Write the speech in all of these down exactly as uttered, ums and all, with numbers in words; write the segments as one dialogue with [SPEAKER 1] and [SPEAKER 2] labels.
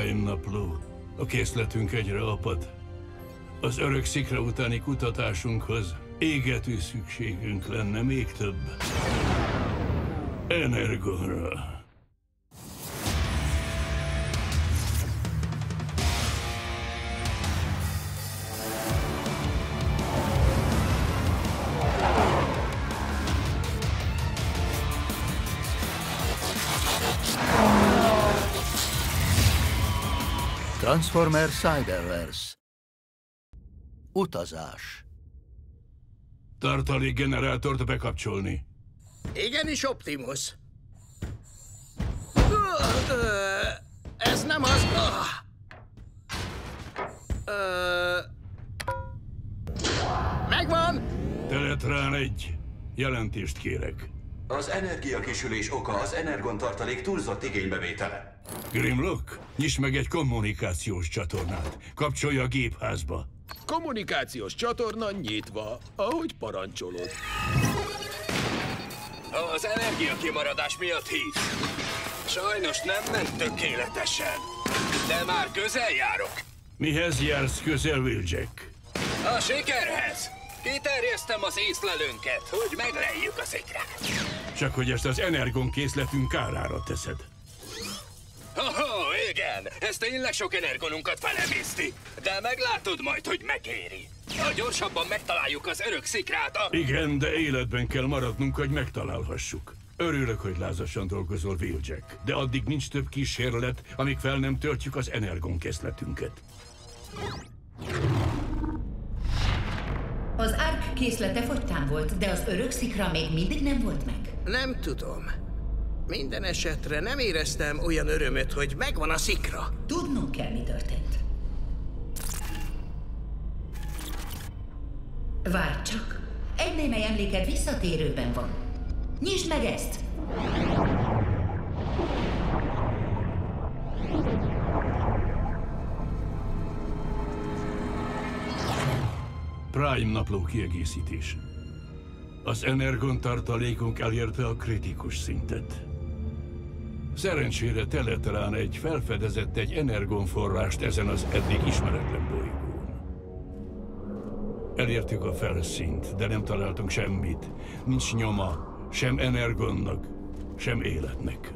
[SPEAKER 1] Prime napló. A készletünk egyre apad. Az örök szikra utáni kutatásunkhoz égető szükségünk lenne még több energonra.
[SPEAKER 2] Transformer Cyberverse. Utazás.
[SPEAKER 1] Tartalékgenerátort bekapcsolni.
[SPEAKER 3] Igenis, Optimus. Ez nem az... Megvan!
[SPEAKER 1] Teletrán egy. Jelentést kérek.
[SPEAKER 4] Az energiakisülés oka az energontartalék túlzott igénybevétele.
[SPEAKER 1] Grimlock, nyisd meg egy kommunikációs csatornát. Kapcsolja a gépházba.
[SPEAKER 5] Kommunikációs csatorna nyitva, ahogy parancsolod.
[SPEAKER 6] Az energiakimaradás miatt hív. Sajnos nem ment tökéletesen, de már közel járok.
[SPEAKER 1] Mihez jársz közel, Wheeljack?
[SPEAKER 6] A sikerhez. Kiterjesztem az észlelőnket, hogy megleljük a szikrát.
[SPEAKER 1] Csak hogy ezt az energon készletünk kárára teszed.
[SPEAKER 6] Oh, igen, ez tényleg sok energonunkat felemészti, de meglátod majd, hogy megéri. Ha gyorsabban megtaláljuk az örök szikrát, a...
[SPEAKER 1] Igen, de életben kell maradnunk, hogy megtalálhassuk. Örülök, hogy lázasan dolgozol, Wheeljack, de addig nincs több kísérlet, amíg fel nem töltjük az energon készletünket.
[SPEAKER 7] Az Ark készlete fogytán volt, de az örök szikra még mindig nem volt meg.
[SPEAKER 3] Nem tudom. Minden esetre nem éreztem olyan örömöt, hogy megvan a szikra.
[SPEAKER 7] Tudnunk kell, mi történt. Várj csak! Egy némely emléked visszatérőben van. Nyisd meg ezt!
[SPEAKER 1] Prime napló kiegészítés. Az energon tartalékunk elérte a kritikus szintet. Szerencsére Teletrán egy felfedezett egy energonforrást ezen az eddig ismeretlen bolygón. Elértük a felszínt, de nem találtunk semmit. Nincs nyoma, sem energonnak, sem életnek.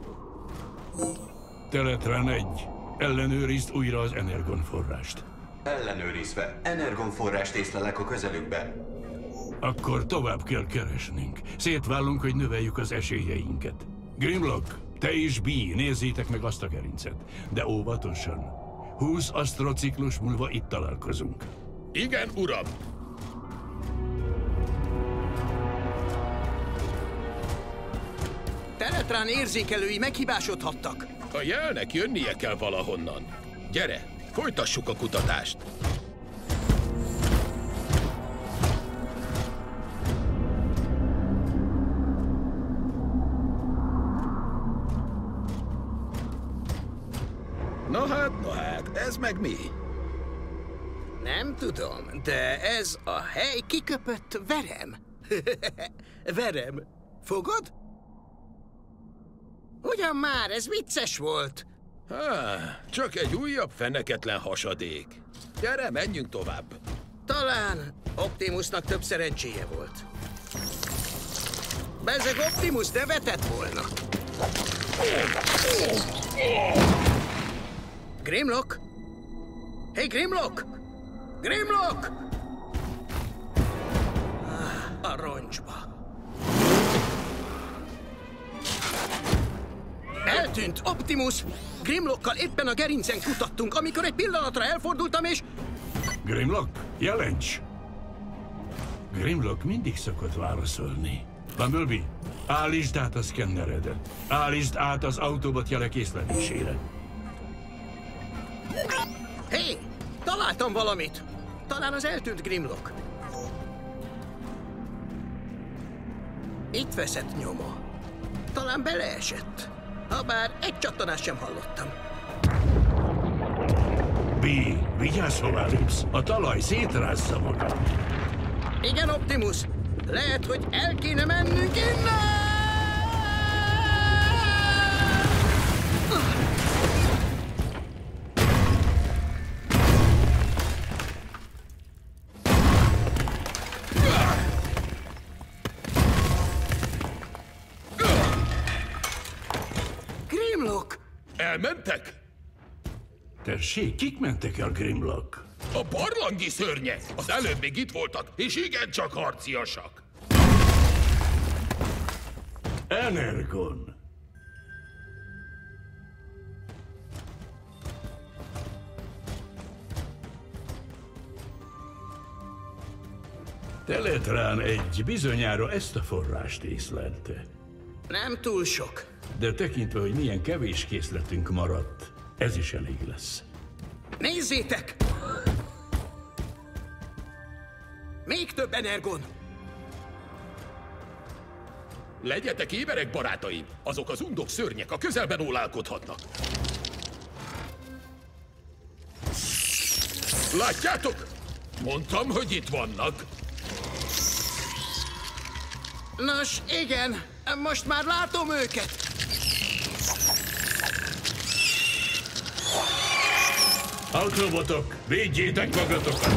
[SPEAKER 1] Teletrán egy, ellenőrizd újra az energonforrást.
[SPEAKER 4] Ellenőrizve, energonforrást észlelek a közelükben.
[SPEAKER 1] Akkor tovább kell keresnünk. Szétválunk, hogy növeljük az esélyeinket. Grimlock, te és Bee, nézzétek meg azt a gerincet. De óvatosan. húsz asztrociklus múlva itt találkozunk.
[SPEAKER 5] Igen, uram!
[SPEAKER 3] Teletrán érzékelői meghibásodhattak.
[SPEAKER 5] A jelnek jönnie kell valahonnan. Gyere, folytassuk a kutatást. Na hát, na hát, ez meg mi?
[SPEAKER 3] Nem tudom, de ez a hely kiköpött verem. Verem. Fogod? Ugyan már, ez vicces volt.
[SPEAKER 5] Há, csak egy újabb feneketlen hasadék. Gyere, menjünk tovább.
[SPEAKER 3] Talán Optimusnak több szerencséje volt. Bezzeg Optimus nevetett volna. Grimlock? Hey, Grimlock! Grimlock! Ah, a roncsba. Eltűnt Optimus! Grimlockkal éppen a gerincen kutattunk, amikor egy pillanatra elfordultam és...
[SPEAKER 1] Grimlock, jelents! Grimlock mindig szokott válaszolni. Bumblebee, állítsd át a szkenneredet. Állítsd át az Autobot jelek észlelésére.
[SPEAKER 3] Hé! Hey, találtam valamit! Talán az eltűnt Grimlock. Itt veszett nyoma. Talán beleesett. Habár egy csattanást sem hallottam.
[SPEAKER 1] Bee, vigyázz, hová lépsz! A talaj szétrázza magát.
[SPEAKER 3] Igen, Optimus. Lehet, hogy el kéne mennünk innen!
[SPEAKER 5] Elmentek?
[SPEAKER 1] Tessék, kik mentek el, Grimlock?
[SPEAKER 5] A barlangi szörnyek! Az előbb még itt voltak, és igencsak harciasak.
[SPEAKER 1] Energon. Teletrán egy bizonyára ezt a forrást észlelte.
[SPEAKER 3] Nem túl sok.
[SPEAKER 1] De tekintve, hogy milyen kevés készletünk maradt, ez is elég lesz.
[SPEAKER 3] Nézzétek! Még több energon!
[SPEAKER 5] Legyetek éberek, barátaim! Azok az undok szörnyek a közelben ólálkodhatnak. Látjátok? Mondtam, hogy itt vannak.
[SPEAKER 3] Nos, igen. Most már látom őket.
[SPEAKER 1] Autobotok, védjétek magatokat!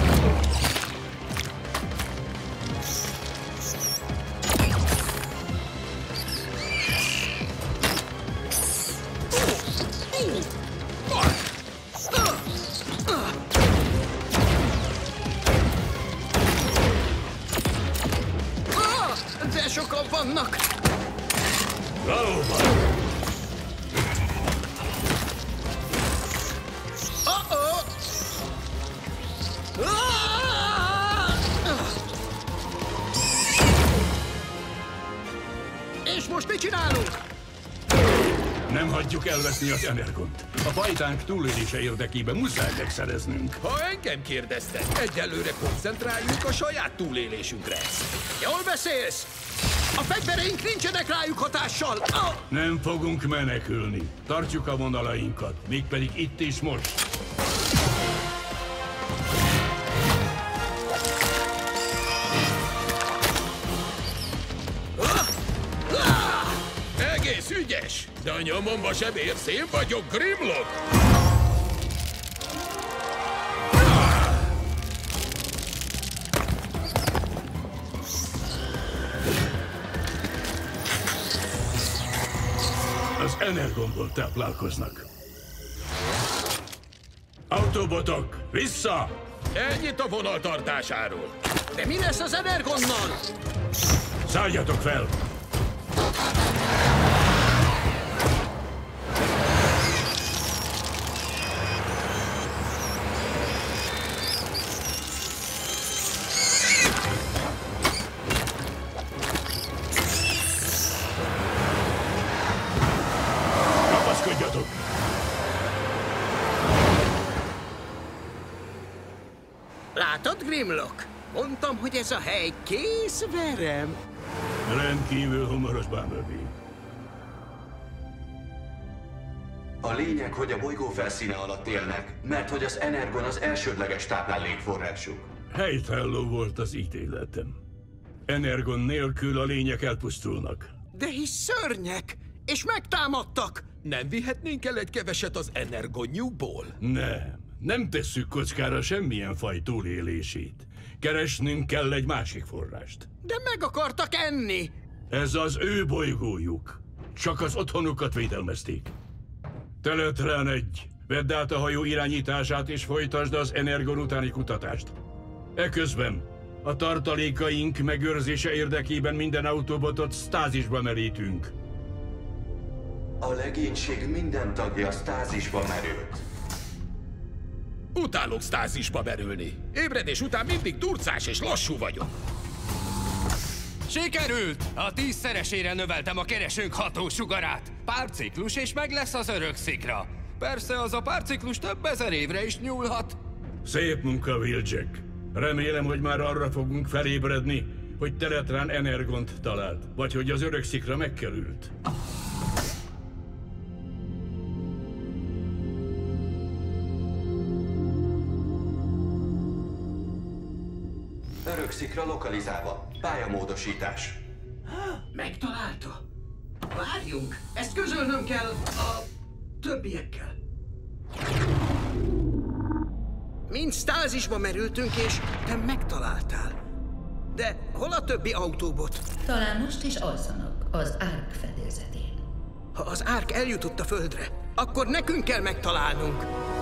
[SPEAKER 3] De sokan vannak!
[SPEAKER 1] Valóban!
[SPEAKER 3] Uh-oh! És most mit csinálunk?
[SPEAKER 1] Nem hagyjuk elveszni az energont. A fajtánk túlélése érdekében muszáj megszereznünk.
[SPEAKER 5] Ha engem kérdeztek, egyelőre koncentráljunk a saját túlélésünkre.
[SPEAKER 3] Jól beszélsz! A fegyvereink nincsenek rájuk hatással! Ah!
[SPEAKER 1] Nem fogunk menekülni. Tartjuk a vonalainkat, mégpedig itt és most.
[SPEAKER 5] Egész ügyes, de a nyomomba sem érsz, én vagyok Grimlock!
[SPEAKER 1] Az energonból táplálkoznak. Autobotok, vissza!
[SPEAKER 5] Ennyit a vonaltartásáról.
[SPEAKER 3] De mi lesz az energonnal?
[SPEAKER 1] Szálljatok fel! Kapaszkodjatok!
[SPEAKER 3] Látod, Grimlock? Mondtam, hogy ez a hely kész verem.
[SPEAKER 1] Rendkívül humoros, Bumblebee.
[SPEAKER 4] A lényeg, hogy a bolygó felszíne alatt élnek, mert hogy az energon az elsődleges táplálékforrásuk.
[SPEAKER 1] Helytálló volt az ítéletem. Energon nélkül a lények elpusztulnak.
[SPEAKER 3] De hisz szörnyek, és megtámadtak.
[SPEAKER 5] Nem vihetnénk el egy keveset az energonnyúkból?
[SPEAKER 1] Nem, nem tesszük kockára semmilyen faj túlélését. Keresnünk kell egy másik forrást.
[SPEAKER 3] De meg akartak enni.
[SPEAKER 1] Ez az ő bolygójuk. Csak az otthonukat védelmezték. Teletrán egy. Vedd át a hajó irányítását és folytasd az energon utáni kutatást. Eközben a tartalékaink megőrzése érdekében minden autobotot stázisba merítünk.
[SPEAKER 4] A legénység minden tagja stázisba merült.
[SPEAKER 5] Utálok stázisba merülni. Ébredés után mindig durcás és lassú vagyok.
[SPEAKER 6] Sikerült! A tízszeresére növeltem a keresőnk hatósugarát. Pár ciklus és meg lesz az örök szikra. Persze az a pár ciklus több ezer évre is nyúlhat.
[SPEAKER 1] Szép munka, Wheeljack. Remélem, hogy már arra fogunk felébredni, hogy Teletrán energont talált, vagy hogy az örök szikra megkerült.
[SPEAKER 4] Örök szikra lokalizálva. Pályamódosítás.
[SPEAKER 3] Megtalálta. Várjunk, ezt közölnöm kell a többiekkel. Mind stázisba merültünk, és te megtaláltál. De hol a többi autóbot?
[SPEAKER 7] Talán most is alszanak az árk fedélzetén.
[SPEAKER 3] Ha az árk eljutott a földre, akkor nekünk kell megtalálnunk.